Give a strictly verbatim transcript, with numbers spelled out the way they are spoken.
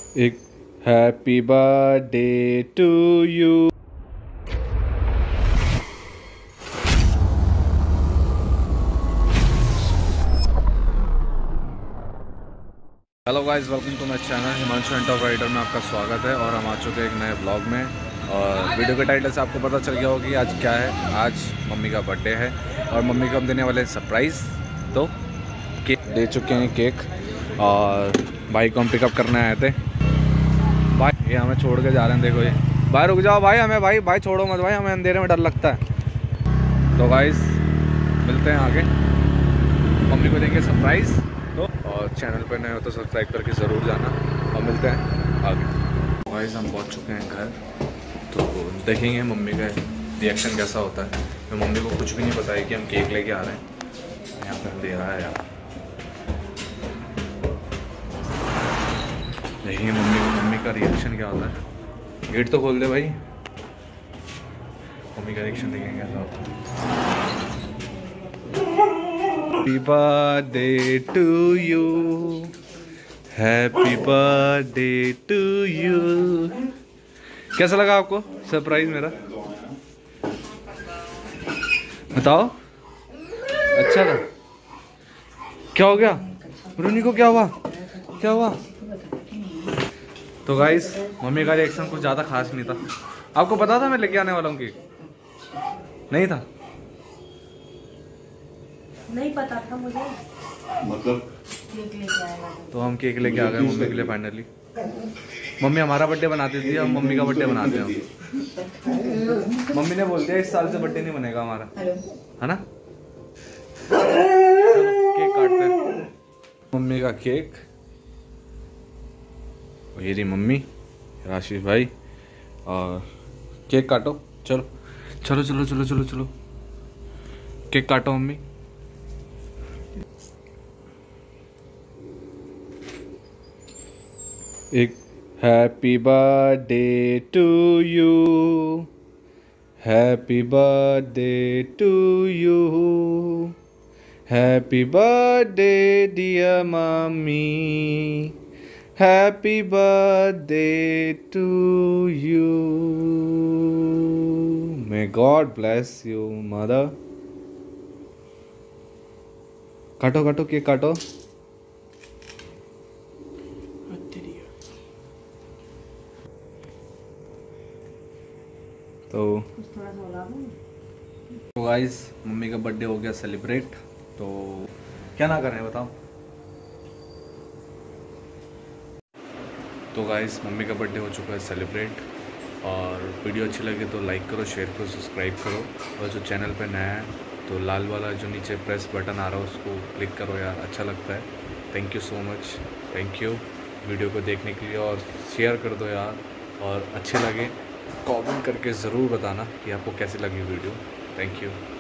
एक happy birthday to you. Hello guys, welcome to my channel Himanshu एंटरप्राइटर में आपका स्वागत है। और हम आ चुके हैं एक नए ब्लॉग में। और वीडियो के टाइटल से आपको पता चल गया होगा कि आज क्या है। आज मम्मी का बर्थडे है और मम्मी को हम देने वाले सरप्राइज़। तो केक दे चुके हैं केक, और भाई को हम पिकअप करने आए थे। भाई ये हमें छोड़ के जा रहे हैं, देखो ये। भाई रुक जाओ भाई, हमें भाई भाई छोड़ो मत भाई, हमें अंधेरे में डर लगता है। तो गाइस मिलते हैं आगे, मम्मी को देंगे सरप्राइज़। तो और चैनल पे नए हो तो सब्सक्राइब करके ज़रूर जाना, और मिलते हैं आगे। गाइस हम पहुंच चुके हैं घर, तो देखेंगे मम्मी का रिएक्शन कैसा होता है। तो मम्मी को कुछ भी नहीं पता है कि हम केक लेके आ रहे हैं। यहाँ पे दे रहा है यार, देखिए मम्मी को मम्मी का रिएक्शन क्या होता है। गेट तो खोल दे भाई, मम्मी का रिएक्शन देखेंगे कैसा होता है। Happy birthday to you, happy birthday to you. कैसा लगा आपको सरप्राइज मेरा, बताओ। अच्छा था? क्या हो गया रूनी को, क्या हुआ क्या हुआ? तो गाइस मम्मी का रिएक्शन कुछ ज़्यादा खास नहीं था। आपको पता था मैं लेके आने वाला हूँ केक? नहीं था? नहीं पता था मुझे, मतलब केक लेके आएगा। तो हम केक लेके आ गए मम्मी के लिए फाइनली। मम्मी हमारा बर्थडे बनाती थी, हम मम्मी का बर्थडे बनाते हैं। मम्मी ने बोल दिया इस साल से बर्थडे नहीं बनेगा हमारा, है ना? केक काटते हैं, मम्मी का केक। ये रही मम्मी, राशिश भाई, और केक काटो। चलो चलो चलो चलो चलो चलो केक काटो मम्मी। एक happy birthday to you, happy birthday to you, happy birthday dear mummy, happy birthday to you. May God bless you mother. काटो काटो केक काटो। तो तो गाइस मम्मी का बर्थडे हो गया सेलिब्रेट। तो क्या ना करें बताओ। तो गाइस मम्मी का बर्थडे हो चुका है सेलिब्रेट। और वीडियो अच्छी लगे तो लाइक करो, शेयर करो, सब्सक्राइब करो। और जो चैनल पे नया है तो लाल वाला जो नीचे प्रेस बटन आ रहा है उसको क्लिक करो यार, अच्छा लगता है। Thank you so much, thank you video को देखने के लिए। और शेयर कर दो यार, और अच्छे लगे कमेंट करके ज़रूर बताना कि आपको कैसी लगी वीडियो। Thank you.